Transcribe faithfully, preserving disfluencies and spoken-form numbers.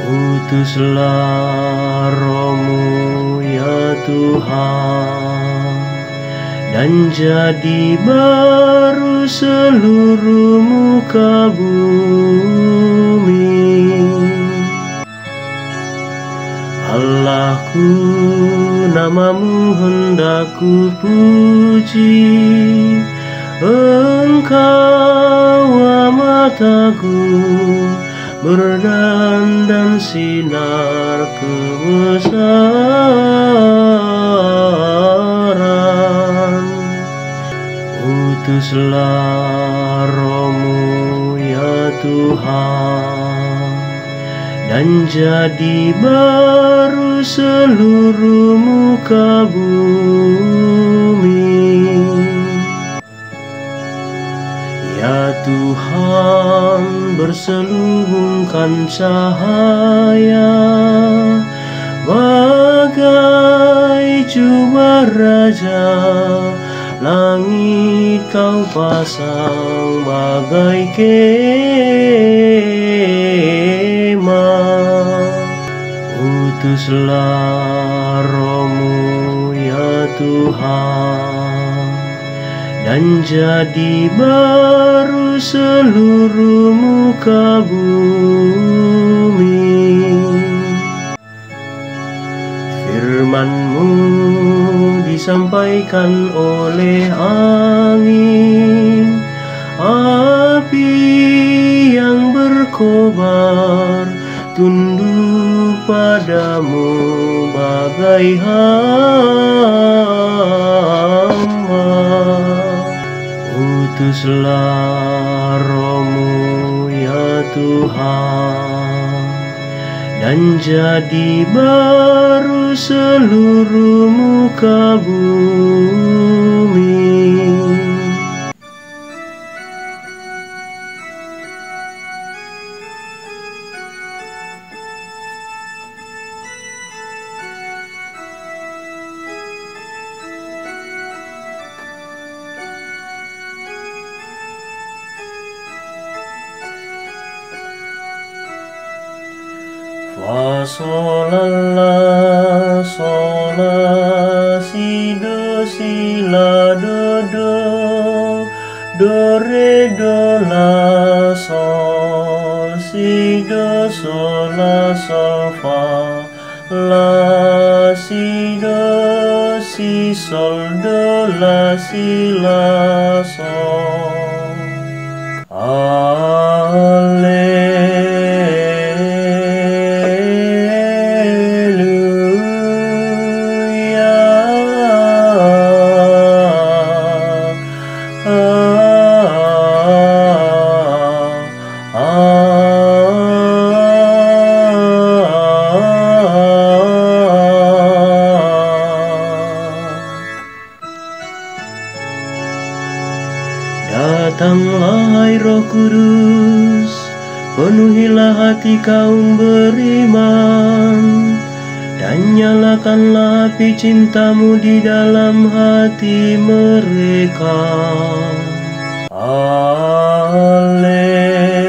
Utuslah Roh-Mu ya Tuhan, dan jadi baru seluruh muka bumi. Allahku, nama-Mu hendak ku puji, Engkau amat agung, berdandan sinar kebesaran. Utuslah Roh-Mu ya Tuhan, dan jadi baru seluruh muka bumi. Ya Tuhan, berselubungkan cahaya bagai jubah raja, langit Kau pasang bagai kemah. Utuslah Roh-Mu ya Tuhan, dan jadi baru seluruh muka bumi. Firman-Mu disampaikan oleh angin, api yang berkobar, tunduk padamu bagai hamba. Utuslah Roh-Mu ya Tuhan, dan jadi baru seluruh muka bumi. Fa sol la sol la si do si la do do do re do la sol si do sol la sol fa la si do si sol do la si la sol. Datanglah hai Roh Kudus, penuhilah hati kaum beriman, dan nyalakanlah api cinta-Mu di dalam hati mereka. Haleluya.